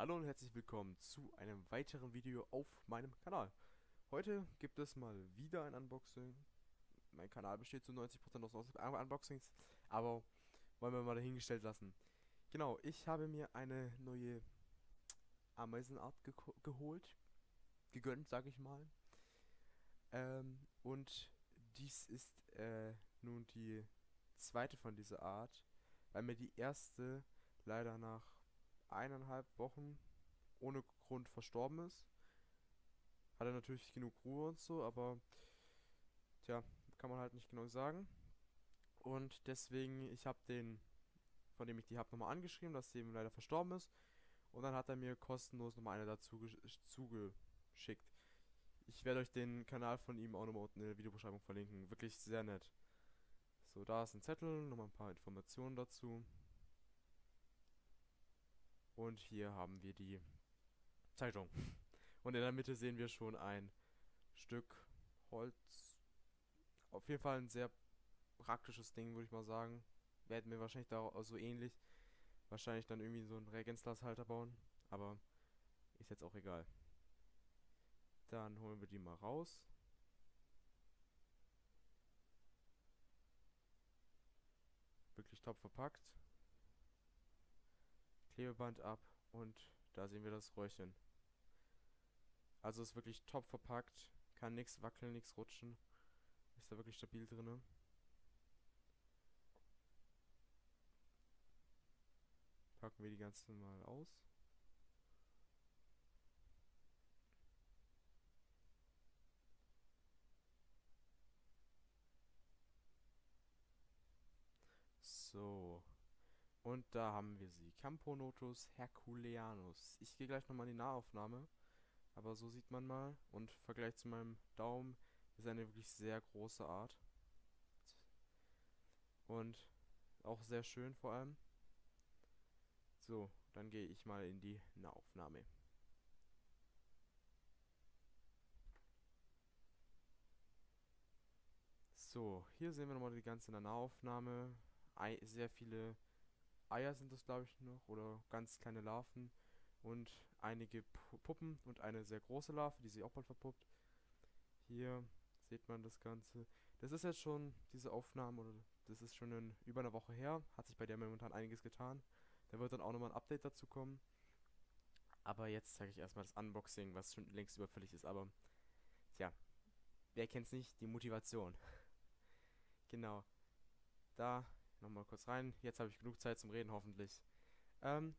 Hallo und herzlich willkommen zu einem weiteren Video auf meinem Kanal. Heute gibt es mal wieder ein Unboxing. Mein Kanal besteht zu 90% aus Unboxings, aber wollen wir mal dahingestellt lassen. Genau, ich habe mir eine neue Ameisenart geholt, gegönnt, sage ich mal. Und dies ist nun die zweite von dieser Art, weil mir die erste leider nach 1,5 Wochen ohne Grund verstorben ist. Hatte natürlich genug Ruhe und so, aber tja, kann man halt nicht genau sagen. Und deswegen, ich habe den, von dem ich die habe, nochmal angeschrieben, dass sie ihm leider verstorben ist. Und dann hat er mir kostenlos nochmal eine dazu zugeschickt. Ich werde euch den Kanal von ihm auch nochmal unten in der Videobeschreibung verlinken. Wirklich sehr nett. So, da ist ein Zettel, nochmal ein paar Informationen dazu. Und hier haben wir die Zeitung. Und in der Mitte sehen wir schon ein Stück Holz. Auf jeden Fall ein sehr praktisches Ding, würde ich mal sagen. Werden wir wahrscheinlich da auch so ähnlich. Wahrscheinlich dann irgendwie so einen Reagenzglashalter bauen. Aber ist jetzt auch egal. Dann holen wir die mal raus. Wirklich top verpackt. Klebeband ab und da sehen wir das Röhrchen. Also ist wirklich top verpackt. Kann nichts wackeln, nichts rutschen. Ist da wirklich stabil drin. Packen wir die ganzen mal aus. So. Und da haben wir sie. Camponotus herculeanus. Ich gehe gleich nochmal in die Nahaufnahme. Aber so sieht man mal. Und im Vergleich zu meinem Daumen ist eine wirklich sehr große Art. Und auch sehr schön vor allem. So, dann gehe ich mal in die Nahaufnahme. So, hier sehen wir nochmal die ganze Nahaufnahme. Sehr viele Eier sind das, glaube ich, noch. Oder ganz kleine Larven. Und einige Puppen und eine sehr große Larve, die sich auch bald verpuppt. Hier sieht man das Ganze. Das ist jetzt schon, diese Aufnahme, oder das ist schon über eine Woche her. Hat sich bei der momentan einiges getan. Da wird dann auch nochmal ein Update dazu kommen. Aber jetzt zeige ich erstmal das Unboxing, was schon längst überfällig ist. Aber, tja, wer kennt's nicht? Die Motivation. Genau. Da nochmal kurz rein. Jetzt habe ich genug Zeit zum Reden, hoffentlich. Ähm,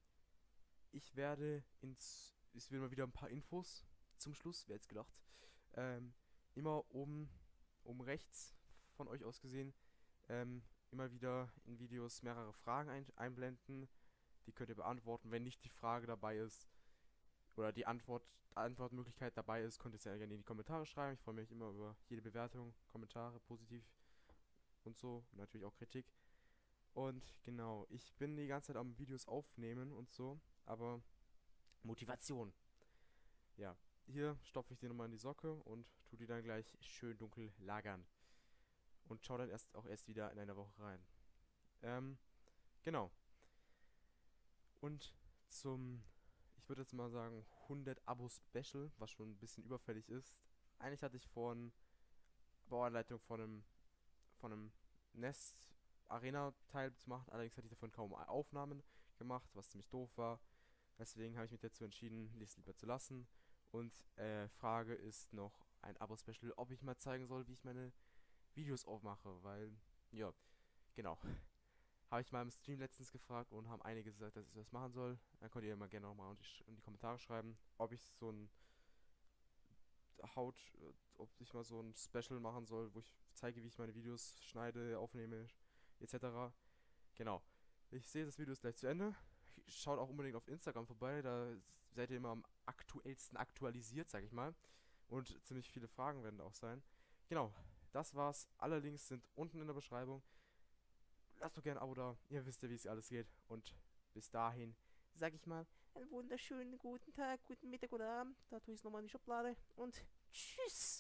ich will mal wieder ein paar Infos zum Schluss, wer jetzt gedacht. Ähm, immer oben rechts von euch aus gesehen, immer wieder in Videos mehrere Fragen einblenden. Die könnt ihr beantworten. Wenn nicht die Frage dabei ist, oder die Antwortmöglichkeit dabei ist, könnt ihr es ja gerne in die Kommentare schreiben. Ich freue mich immer über jede Bewertung, Kommentare, positiv und so. Und natürlich auch Kritik. Und genau, ich bin die ganze Zeit am Videos aufnehmen und so, aber Motivation. Ja, hier stopfe ich die nochmal in die Socke und tue die dann gleich schön dunkel lagern. Und schau dann erst wieder in einer Woche rein. Genau. Und ich würde jetzt mal sagen, 100 Abo-Special, was schon ein bisschen überfällig ist. Eigentlich hatte ich vor Bauanleitung von einem Nest Arena-Teil zu machen, allerdings hatte ich davon kaum Aufnahmen gemacht, was ziemlich doof war. Deswegen habe ich mich dazu entschieden, dies lieber zu lassen. Und Frage ist noch ein Abo-Special, ob ich mal zeigen soll, wie ich meine Videos aufmache, weil, ja, genau. Habe ich mal im Stream letztens gefragt und haben einige gesagt, dass ich das machen soll. Dann könnt ihr mal gerne nochmal in die Kommentare schreiben, ob ich so ein ob ich mal so ein Special machen soll, wo ich zeige, wie ich meine Videos schneide, aufnehme, etc. Genau. Ich sehe, das Video ist gleich zu Ende. Schaut auch unbedingt auf Instagram vorbei, da seid ihr immer am aktuellsten aktualisiert, sag ich mal. Und ziemlich viele Fragen werden da auch sein. Genau, das war's. Alle Links sind unten in der Beschreibung. Lasst doch gerne ein Abo da. Ihr wisst ja, wie es alles geht. Und bis dahin, sag ich mal, einen wunderschönen guten Tag, guten Mittag oder Abend. Da tue ich es nochmal in die Schublade. Und tschüss.